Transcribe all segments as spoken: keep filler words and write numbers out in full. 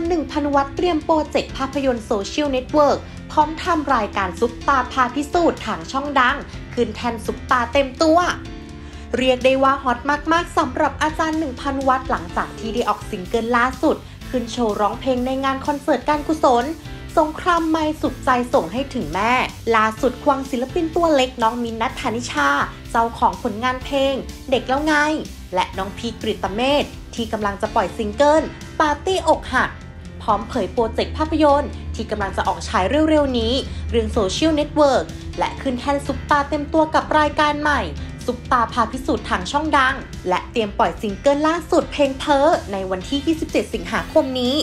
ย์หนึ่งพานุวัฒน์เตรียมโปรเจกต์ภาพยนตร์โซเชียลเน็ตเวิร์กพร้อมทำรายการซุปตาพาพิสูจน์ทางช่องดังขึ้นแทนซุปตาเต็มตัวเรียกได้ว่าฮอตมากๆสำหรับอาจารย์หนึ่งพานุวัฒน์หลังจากที่ได้ออกซิงเกิลล่าสุดขึ้นโชว์ร้องเพลงในงานคอนเสิร์ตการกุศลสงครามไมค์สุดใจส่งให้ถึงแม่ล่าสุดควงศิลปินตัวเล็กน้องมินท์ ณัฐฐานิชาเจ้าของผลงานเพลงเด็กแล้วไงและน้องพีค กฤตเมธที่กำลังจะปล่อยซิงเกิลปาร์ตี้อกหักพร้อมเผยโปรเจกต์ภาพยนตร์ที่กำลังจะออกฉายเร็วๆนี้เรื่องโซเชียลเน็ตเวิร์กและขึ้นแท่นซุปตาเต็มตัวกับรายการใหม่ซุปตาพาพิสูจน์ทางช่องดังและเตรียมปล่อยซิงเกิลล่าสุดเพลงเพ้อในวันที่ยี่สิบเจ็ดสิงหาคมนี้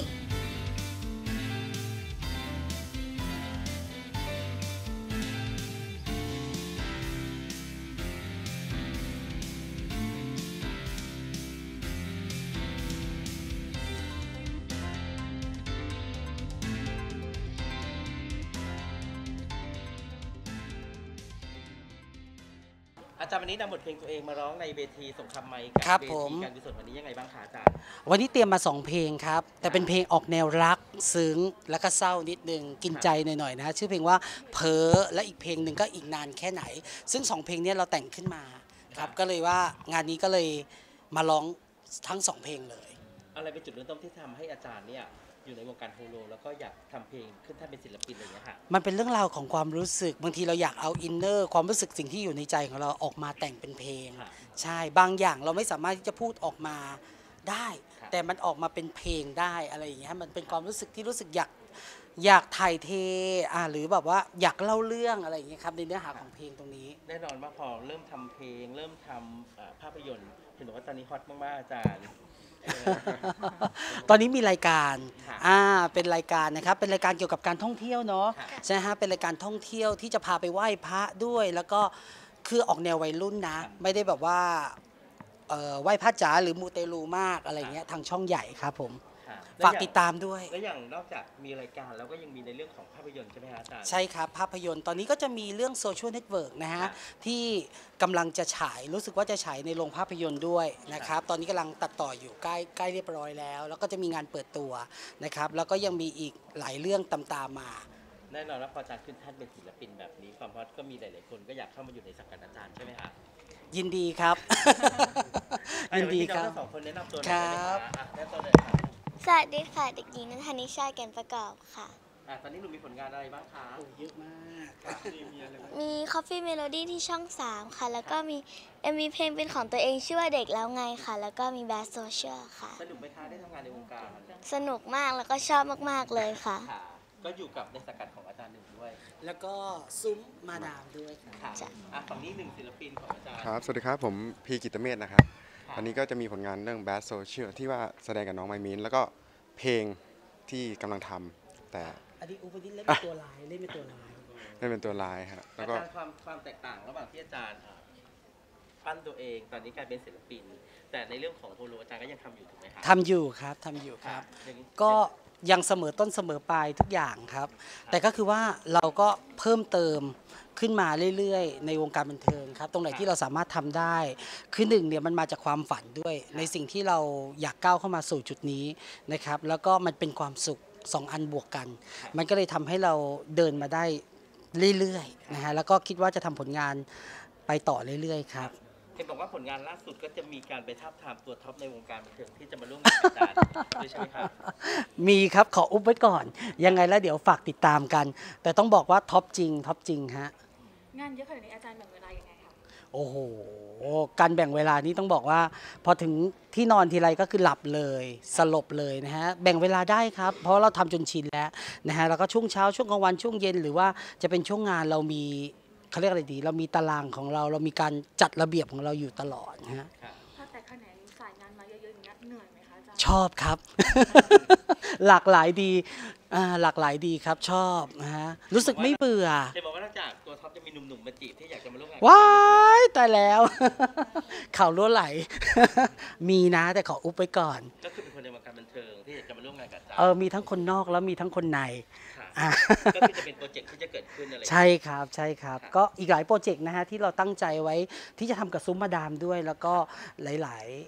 อาจารย์วันนี้นำบทเพลงตัวเองมาร้องในเวทีสงครามไมค์กับเวทีการกุศลวันนี้ยังไงบ้างคะอาจารย์วันนี้เตรียมมาสองเพลงครับแต่เป็นเพลงออกแนวรักซึ้งแล้วก็เศร้านิดนึงกินใจหน่อยๆนะชื่อเพลงว่าเพ้อและอีกเพลงหนึ่งก็อีกนานแค่ไหนซึ่งสองเพลงนี้เราแต่งขึ้นมาครับก็เลยว่างานนี้ก็เลยมาร้องทั้งสองเพลงเลยอะไรเป็นจุดเริ่มต้นที่ทำให้อาจารย์เนี่ยอยู่ในวงการโฮโลแล้วก็อยากทำเพลงขึ้นท่านเป็นศิลปินอะไรอย่างเงี้ยค่ะมันเป็นเรื่องราวของความรู้สึกบางทีเราอยากเอาอินเนอร์ความรู้สึกสิ่งที่อยู่ในใจของเราออกมาแต่งเป็นเพลงใช่บางอย่างเราไม่สามารถที่จะพูดออกมาได้แต่มันออกมาเป็นเพลงได้อะไรอย่างเงี้ยมันเป็นความรู้สึกที่รู้สึกอยากอยากถ่ายเทอ่าหรือแบบว่าอยากเล่าเรื่องอะไรอย่างเงี้ยครับในเนื้อหาของเพลงตรงนี้แน่นอนว่าพอเริ่มทำเพลงเริ่มทำภาพยนตร์เห็นบอกว่าตอนนี้ฮอตมากๆอาจารย์ตอนนี้มีรายการอ่าเป็นรายการนะครับเป็นรายการเกี่ยวกับการท่องเที่ยวเนาะใช่ฮะเป็นรายการท่องเที่ยวที่จะพาไปไหว้พระด้วยแล้วก็คือออกแนววัยรุ่นนะไม่ได้แบบว่าไหว้พระจ๋าหรือมูเตลูมากอะไรเงี้ยทางช่องใหญ่ครับผมฝากติดตามด้วยแล้วอย่างนอกจากมีรายการแล้วก็ยังมีในเรื่องของภาพยนตร์ใช่ไหมครับอาจารย์ใช่ครับภาพยนตร์ตอนนี้ก็จะมีเรื่องโซเชียลเน็ตเวิร์กนะฮะที่กำลังจะฉายรู้สึกว่าจะฉายในโรงภาพยนตร์ด้วยนะครับตอนนี้กำลังตัดต่ออยู่ใกล้ใกล้เรียบร้อยแล้วแล้วก็จะมีงานเปิดตัวนะครับแล้วก็ยังมีอีกหลายเรื่องตามๆมาแน่นอนว่าพออาจารย์ขึ้นท่านเป็นศิลปินแบบนี้ความฮอตก็มีหลายๆคนก็อยากเข้ามาอยู่ในสังกัดอาจารย์ใช่ไหมครับยินดีครับยินดีครับสองคนแนะนำตัวหน่อยครับแนะนำตัวเลยครับสวัสดีค่ะเด็กหญิงณัฐฐานิชาแก่นประกอบค่ะตอนนี้หนูมีผลงานอะไรบ้างคะเยอะมากมี Coffee Melody ที่ช่องสามค่ะแล้วก็มี เอ็ม วี เพลงเป็นของตัวเองชื่อว่าเด็กแล้วไงค่ะแล้วก็มี Bad Social ค่ะสนุกไหมคะได้ทำงานในวงการสนุกมากแล้วก็ชอบมากๆเลยค่ะก็อยู่กับในสังกัดของอาจารย์หนึ่งด้วยแล้วก็ซุ้มมาดามด้วยค่ะฝั่งนี้หนึ่งศิลปินของอาจารย์ครับสวัสดีครับผมพีกิตเมธนะครับอันนี้ก็จะมีผลงานเรื่อง Bad Social ที่ว่าแสดงกับน้องไมมินแล้วก็เพลงที่กำลังทำแต่อันนี้อุปนิเล่นเป็นตัวลายเล่นเป็นตัวลายเล่นเป็นตัวลายฮะแล้วก็ความความแตกต่างระหว่างที่อาจารย์ปั้นตัวเองตอนนี้กลายเป็นศิลปินแต่ในเรื่องของโฮโลอาจารย์ก็ยังทำอยู่ถูกไหมครับทำอยู่ครับทำอยู่ครับก็ยังเสมอต้นเสมอปลายทุกอย่างครับแต่ก็คือว่าเราก็เพิ่มเติมขึ้นมาเรื่อยๆในวงการบันเทิงครับตรงไหนที่เราสามารถทำได้คือหนึ่งเนี่ยมันมาจากความฝันด้วยในสิ่งที่เราอยากก้าวเข้ามาสู่จุดนี้นะครับแล้วก็มันเป็นความสุขสองอันบวกกันมันก็เลยทำให้เราเดินมาได้เรื่อยๆนะฮะแล้วก็คิดว่าจะทำผลงานไปต่อเรื่อยๆครับเห็นบอกว่าผลงานล่าสุดก็จะมีการไปทาบทามตัวท็อปในวงการบันเทิงที่จะมาร่วมงานอาจารย์ด้วยใช่ไหมครับมีครับขออุบไว้ก่อนยังไงแล้วเดี๋ยวฝากติดตามกันแต่ต้องบอกว่าท็อปจริงท็อปจริงฮะงานเยอะขนาดนี้อาจารย์แบ่งเวลายังไงคะโอ้โหการแบ่งเวลานี้ต้องบอกว่าพอถึงที่นอนทีไรก็คือหลับเลยสลบเลยนะฮะแบ่งเวลาได้ครับเพราะเราทำจนชินแล้วนะฮะแล้วก็ช่วงเช้าช่วงกลางวันช่วงเย็นหรือว่าจะเป็นช่วงงานเรามีเขาเรียกอะไรดีเรามีตารางของเราเรามีการจัดระเบียบของเราอยู่ตลอดนะฮะถ้าแต่ขณะนี้สายงานมาเยอะๆอย่างเงี้ยเหนื่อยไหมคะอาจารย์ชอบครับ หลากหลายดีหลากหลายดีครับชอบนะฮะรู้สึกไม่เบื่อเห็นบอกว่านอกจากตัวท็อปจะมีหนุ่มๆมาจีบที่อยากจะมาร่วมงานว้ายตายแล้ว ข่าวล้วนไหล มีนะแต่ขออุบไว้ก่อนก็คือเป็นคนในวงการบันเทิงที่อยากจะมาร่วมงานกับอาจารย์เออมีทั้งคนนอกแล้วมีทั้งคนในก็คือจะเป็นโปรเจกต์ที่จะเกิดขึ้นอะไรใช่ครับใช่ครับก็อีกหลายโปรเจกต์นะฮะที่เราตั้งใจไว้ที่จะทำกับซุ้มมาดามด้วยแล้วก็หลายๆ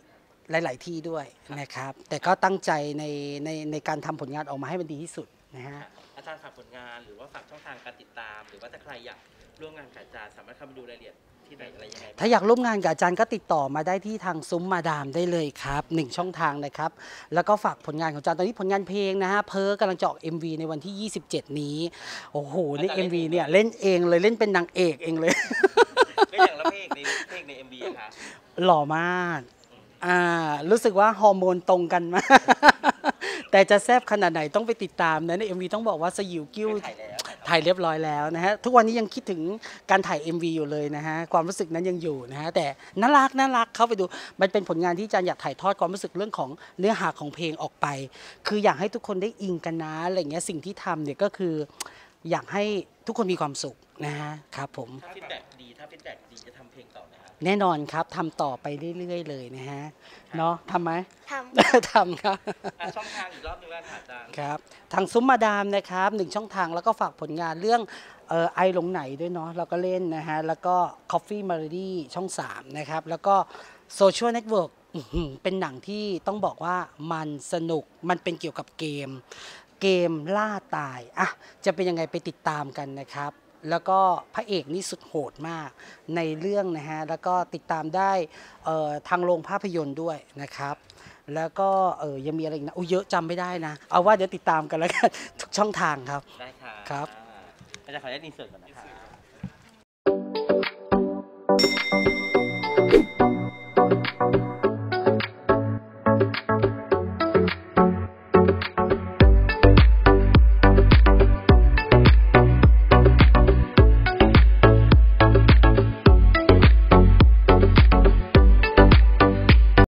หลาย ๆ ที่ด้วยนะครับ แต่ก็ตั้งใจในในในการทำผลงานออกมาให้มันดีที่สุดนะฮะอาจารย์ฝากผลงานหรือว่าฝากช่องทางการติดตาม หรือว่าถ้าใครอยากร่วมงานกับอาจารย์สามารถเข้ามาดูรายละเอียดที่ไหนอะไรยังไงถ้าอยากร่วมงานกับอาจารย์ก็ติดต่อมาได้ที่ทางซุ้มมาดามได้เลยครับหนึ่งช่องทางนะครับแล้วก็ฝากผลงานของอาจารย์ตอนนี้ผลงานเพลงนะฮะเพ้อกำลังจะออก เอ็ม วี ในวันที่ ยี่สิบเจ็ด นี้โอ้โหนี่ เอ็ม วี เนี่ยเล่นเองเลยเล่นเป็นนางเอกเองเลยก็อย่างละเพลงในเพลงใน เอ็ม วี อะคะหล่อมากอ่ารู้สึกว่าฮอร์โมนตรงกันมาก แต่จะแซ่บขนาดไหนต้องไปติดตามนะใน เอ็ม วี ต้องบอกว่าสยิวกิ้วถ่ายแล้วถ่ายเรียบร้อยแล้วนะฮะทุกวันนี้ยังคิดถึงการถ่าย เอ็ม วี อยู่เลยนะฮะความรู้สึกนั้นยังอยู่นะฮะแต่น่ารักน่ารักเข้าไปดูมันเป็นผลงานที่อาจารย์อยากถ่ายทอดความรู้สึกเรื่องของเนื้อหาของเพลงออกไป คืออยากให้ทุกคนได้อิงกันนะอะไรเงี้ยสิ่งที่ทำเนี่ยก็คืออยากให้ทุกคนมีความสุขนะฮะครับผมถ้าฟีดแบ็กดีถ้าฟีดแบ็กดีจะทำเพลงต่อไหมครับแน่นอนครับทำต่อไปเรื่อยๆเลยนะฮะเนาะทำไหมทำทำครับอ่ะช่องทางอีกรอบหนึงแล้วค่ะอาจารย์ครับทางซุ้มมาดามนะครับหนึ่งช่องทางแล้วก็ฝากผลงานเรื่องเออไอหลงไหนด้วยเนาะเราก็เล่นนะฮะแล้วก็ Coffee Melody ช่องสามนะครับแล้วก็ Social Network อื้อหือเป็นหนังที่ต้องบอกว่ามันสนุกมันเป็นเกี่ยวกับเกม เกมล่าตายอ่ะจะเป็นยังไงไปติดตามกันนะครับ แล้วก็พระเอกนี่สุดโหดมากในเรื่องนะฮะแล้วก็ติดตามได้เอ่อทางโรงภาพยนตร์ด้วยนะครับ แล้วก็เออยังมีอะไรอีกนะอุ้ยเยอะจำไม่ได้นะ เอาว่าเดี๋ยวติดตามกันแล้วกัน ทุกช่องทางครับได้ค่ะครับอ่าอาจารย์ขออนุญาตอินเสิร์ตก่อนนะคะ